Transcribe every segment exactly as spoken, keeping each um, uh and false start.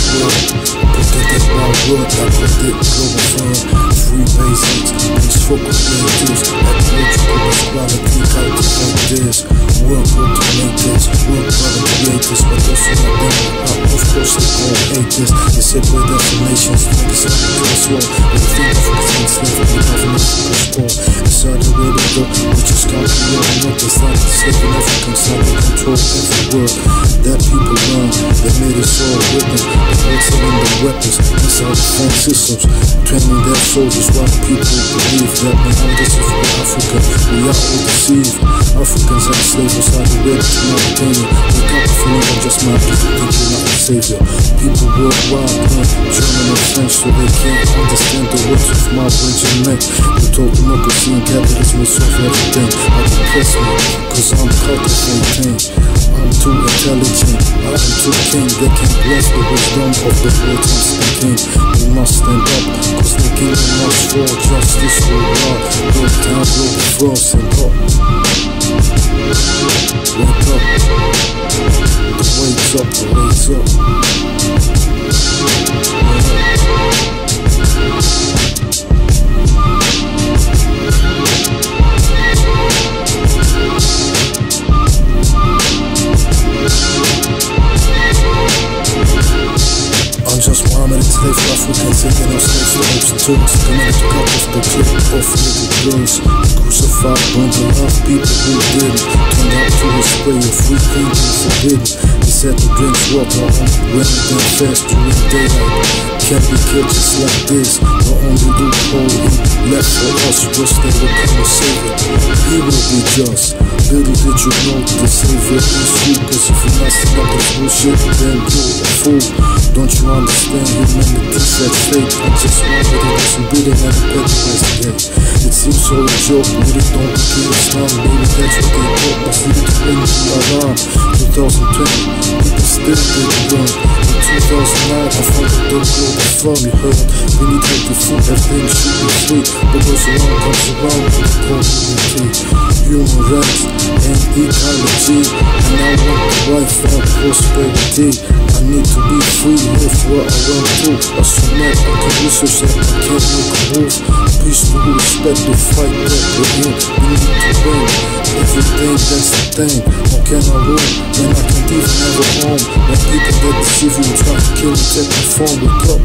word. Protected by word, I predict global firm. Free basics, these focal creators. Ecological equality, cultivate this. Work to make this, work by the creators. But those who are them, of course they gon' hate this. They separate destinations, niggas out the class war. But the thing of it's enslaved, the government for score. Inside the way they go, we just can't be all not. They started enslaving Africans, now they control every word that people learn. They made us all with them. The words selling their weapons, missile defense systems, training their soldiers while people believe that behind this is for Africa. We are all deceived. Africans are slaves inside the red to Mauritania. They got the feeling of just my people think you're not a savior. People worldwide learn German and French so they can't understand the words of my regiment. They told democracy and capitalism will solve everything. I depress me, cause I'm cultivating. I'm too intelligent, I am too king. They can bless the wisdom of the words I'm speaking. We must stand up, cause the kingdom must fall. Justice will rise, no time, no frost and up. Wake up, the wake's up, the wake's up. JustWar A K A Africans taking our slaves to hopes and tools. Coming to cut off the clip off little girls. Crucified, burned alive, people who didn't. Turned out to a spray of free thinking forbidden. He said to drink water on running down fast during daylight. Can't be killed just like this. The only loophole he left for us was they would come and save it. He will be just. Little did you know the savior is you. Cause if you're not stuck with bullshit, then you're a fool. Don't you understand humanity's at stake? I just wanted to do some beating and a better investigate. It seems so a joke, but it don't kill Islam. Maybe that's what they thought, but we didn't bring the alarm. twenty twenty, people still didn't learn. In two thousand nine, I founded the Globalfirm, you heard. We need healthy food, everything should be free. What goes around comes around with the community. Human rights and ecology, and I want the life and prosperity. I need to be free, live where I want to. I submit, I can research that I can't make a move. Peaceful who respect the fight that we're in. We need to win, everything that's the thing. How can I rule, when I can't even have a home? When people that deceive you try to kill and take the phone. Wake up,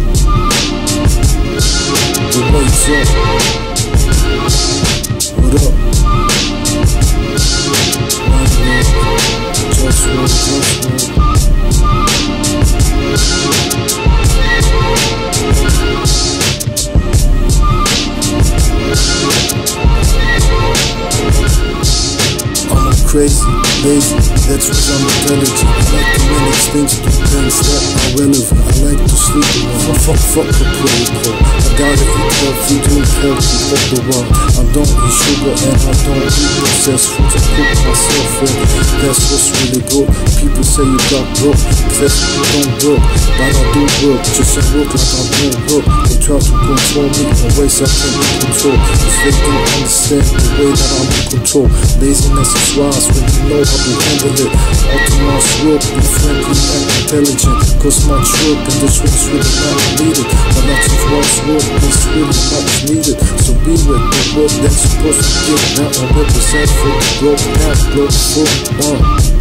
the wake's up. What up? JustWar, JustWar. I'm crazy, lazy, that's what I'm intelligent. I like to manage things, do things that are relevant. I like to sleep alone, fuck, fuck the protocol. I gotta eat healthy, drink healthy, fuck the world. I don't eat sugar and I don't eat processed foods. I cook myself in, that's what's really good. People say you got broke, cause you don't work. But I do work, just don't work like I don't work. They try to control me in ways I can't be controlled. Cause they don't understand the way that I'm in control. Laziness is wise when you know how to handle it. Optimize work, be friendly and intelligent. Cause much work and this work's really not needed. But lots of wise work is really much needed. So be with the work that's supposed to get now and represent for the global path, Globalfirm one.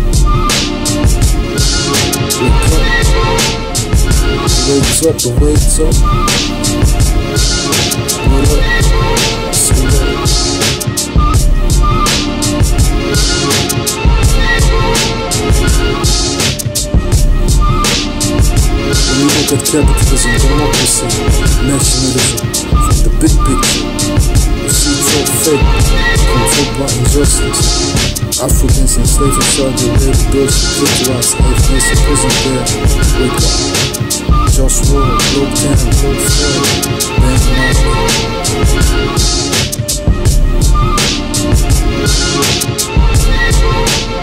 Wake up, the wake's up, the wake's up. What up? Say that. When you look at capitalism, democracy, nationalism, from the big picture, you see it's all fake, controlled by injustice. Africans enslaved inside the red girls to victimize atheists in prison there. Wake up, JustWar, Globalfirm, man, man.